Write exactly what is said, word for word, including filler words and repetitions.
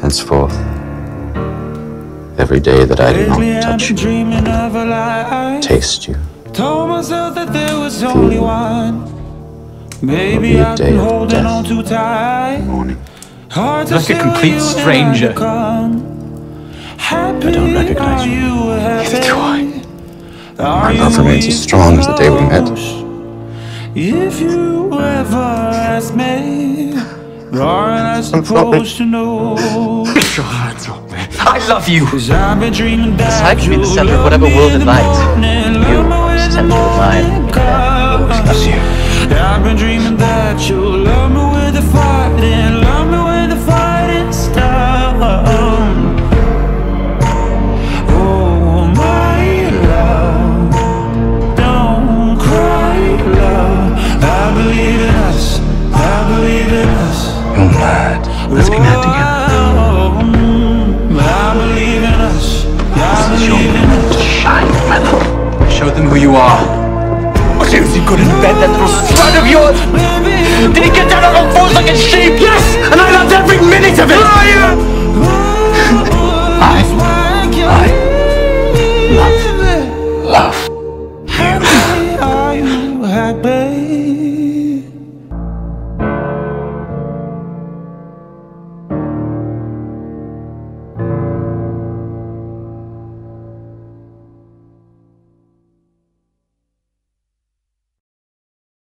Henceforth, every day that I do not touch you, taste you, Told myself that there was feel only you, one. will Maybe be a I've day been of holding on death too in tight. the morning. Hard to Like a show complete you that stranger. I come. Happy, I don't recognize are you. you happy? Neither do I. Are My you love remains as strong as the day we met. If you ever ask me, aren't I supposed to know? Get your hands off me. I love you. Cause I've been dreaming that I can be the you'll center of love whatever me world in the invites. morning, You love me are the when the center of mine. morning That always comes. loves you. I've been dreaming that you'll love me with the fighting, love me when the fighting stops. Oh, my love, don't cry, love. I believe in us, I believe in us. You're mad. Let's be mad together. I believe in us, I This is your believe in moment us. to shine, my love. Show them who you are. What else he got in bed, that little slut of yours? Did he get down on all fours like a sheep? Yes! And I loved every minute of it! I, I love